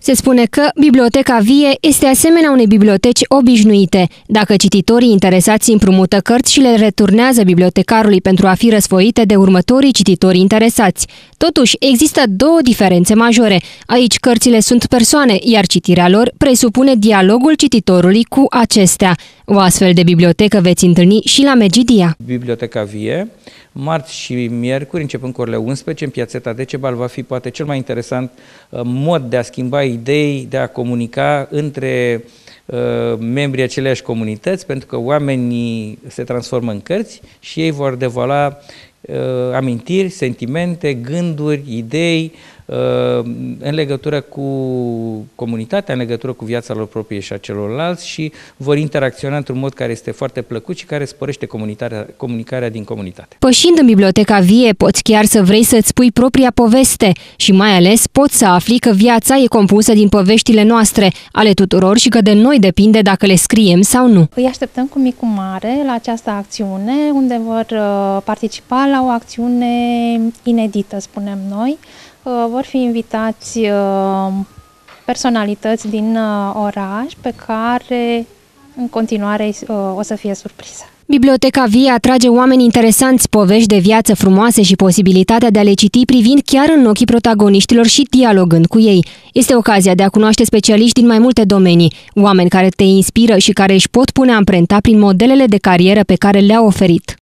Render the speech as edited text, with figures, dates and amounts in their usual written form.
Se spune că Biblioteca Vie este asemenea unei biblioteci obișnuite. Dacă cititorii interesați împrumută cărți și le returnează bibliotecarului pentru a fi răsfoite de următorii cititori interesați. Totuși, există două diferențe majore. Aici cărțile sunt persoane, iar citirea lor presupune dialogul cititorului cu acestea. O astfel de bibliotecă veți întâlni și la Megidia. Biblioteca Vie, marți și miercuri, începând cu orele 11, în Piațeta Decebal, va fi poate cel mai interesant mod de a schimba idei, de a comunica între membrii aceleiași comunități, pentru că oamenii se transformă în cărți și ei vor devala amintiri, sentimente, gânduri, idei în legătură cu comunitatea, în legătură cu viața lor proprie și a celorlalți și vor interacționa într-un mod care este foarte plăcut și care sporește comunicarea din comunitate. Pășind în Biblioteca Vie, poți chiar să vrei să-ți spui propria poveste și mai ales poți să afli că viața e compusă din poveștile noastre, ale tuturor și că de noi depinde dacă le scriem sau nu. Îi așteptăm cu mic cu mare la această acțiune, unde vor participa la o acțiune inedită, spunem noi. Vor fi invitați personalități din oraș pe care în continuare o să fie surpriză. Biblioteca Vie atrage oameni interesanți, povești de viață frumoase și posibilitatea de a le citi privind chiar în ochii protagoniștilor și dialogând cu ei. Este ocazia de a cunoaște specialiști din mai multe domenii, oameni care te inspiră și care își pot pune amprenta prin modelele de carieră pe care le-au oferit.